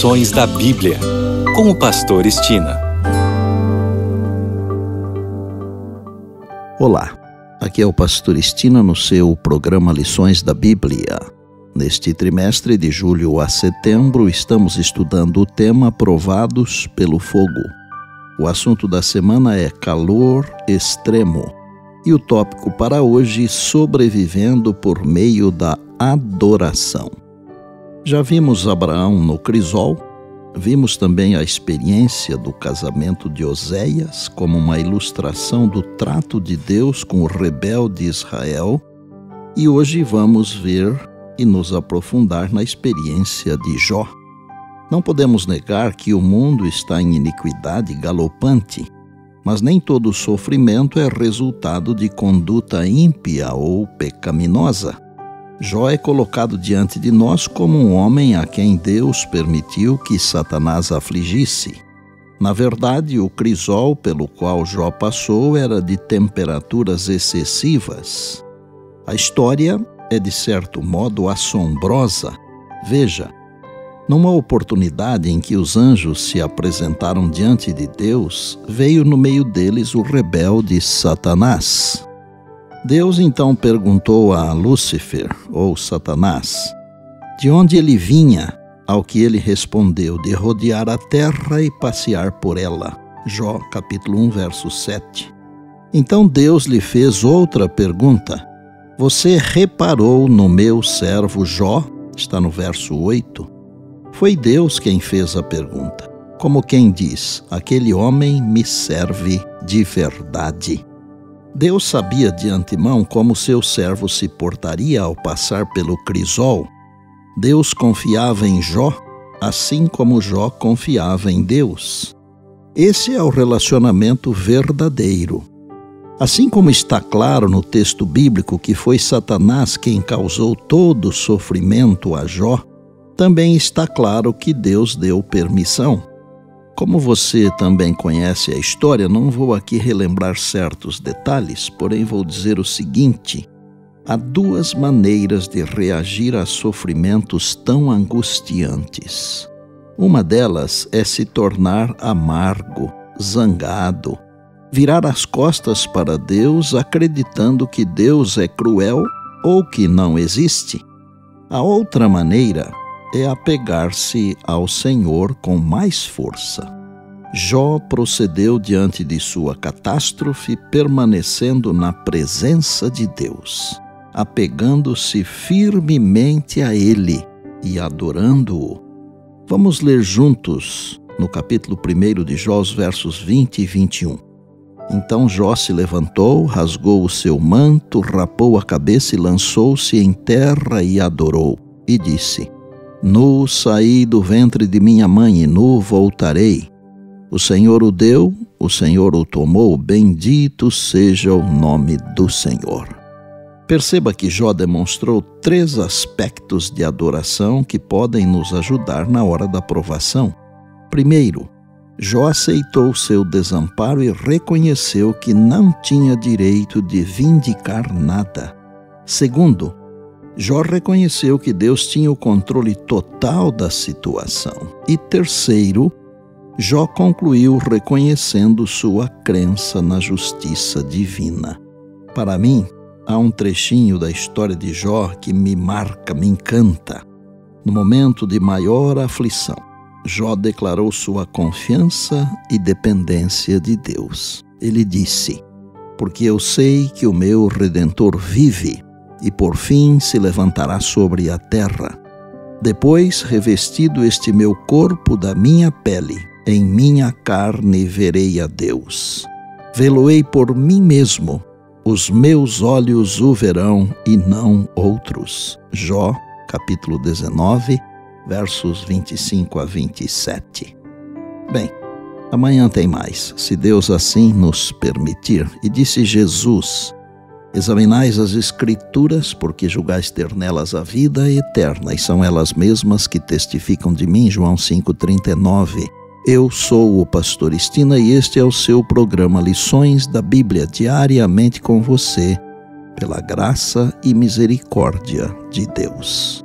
Lições da Bíblia, com o pastor Estina. Olá, aqui é o pastor Estina no seu programa Lições da Bíblia. Neste trimestre de julho a setembro, estamos estudando o tema Provados pelo Fogo. O assunto da semana é calor extremo e o tópico para hoje, sobrevivendo por meio da adoração. Já vimos Abraão no crisol, vimos também a experiência do casamento de Oséias como uma ilustração do trato de Deus com o rebelde Israel, e hoje vamos ver e nos aprofundar na experiência de Jó. Não podemos negar que o mundo está em iniquidade galopante, mas nem todo sofrimento é resultado de conduta ímpia ou pecaminosa. Jó é colocado diante de nós como um homem a quem Deus permitiu que Satanás afligisse. Na verdade, o crisol pelo qual Jó passou era de temperaturas excessivas. A história é, de certo modo, assombrosa. Veja, numa oportunidade em que os anjos se apresentaram diante de Deus, veio no meio deles o rebelde Satanás. Deus então perguntou a Lúcifer, ou Satanás, de onde ele vinha, ao que ele respondeu, de rodear a terra e passear por ela. Jó, capítulo 1, verso 7. Então Deus lhe fez outra pergunta. Você reparou no meu servo Jó? Está no verso 8. Foi Deus quem fez a pergunta. Como quem diz, aquele homem me serve de verdade. Deus sabia de antemão como seu servo se portaria ao passar pelo crisol. Deus confiava em Jó, assim como Jó confiava em Deus. Esse é o relacionamento verdadeiro. Assim como está claro no texto bíblico que foi Satanás quem causou todo o sofrimento a Jó, também está claro que Deus deu permissão. Como você também conhece a história, não vou aqui relembrar certos detalhes, porém vou dizer o seguinte: há duas maneiras de reagir a sofrimentos tão angustiantes. Uma delas é se tornar amargo, zangado, virar as costas para Deus acreditando que Deus é cruel ou que não existe. A outra maneira é apegar-se ao Senhor com mais força. Jó procedeu diante de sua catástrofe permanecendo na presença de Deus, apegando-se firmemente a Ele e adorando-o. Vamos ler juntos no capítulo 1 de Jó, os versos 20 e 21. Então Jó se levantou, rasgou o seu manto, rapou a cabeça e lançou-se em terra e adorou, e disse: Nu saí do ventre de minha mãe e nu voltarei. O Senhor o deu, o Senhor o tomou, bendito seja o nome do Senhor. Perceba que Jó demonstrou 3 aspectos de adoração que podem nos ajudar na hora da provação. Primeiro, Jó aceitou seu desamparo e reconheceu que não tinha direito de vindicar nada. Segundo, Jó reconheceu que Deus tinha o controle total da situação. E terceiro, Jó concluiu reconhecendo sua crença na justiça divina. Para mim, há um trechinho da história de Jó que me marca, me encanta. No momento de maior aflição, Jó declarou sua confiança e dependência de Deus. Ele disse: porque eu sei que o meu Redentor vive, e por fim se levantará sobre a terra. Depois, revestido este meu corpo da minha pele, em minha carne verei a Deus. Vê-lo-ei por mim mesmo, os meus olhos o verão e não outros. Jó, capítulo 19, versos 25 a 27. Bem, amanhã tem mais, se Deus assim nos permitir. E disse Jesus: examinais as Escrituras, porque julgais ter nelas a vida eterna, e são elas mesmas que testificam de mim. João 5,39. Eu sou o pastor Estina e este é o seu programa Lições da Bíblia, diariamente com você, pela graça e misericórdia de Deus.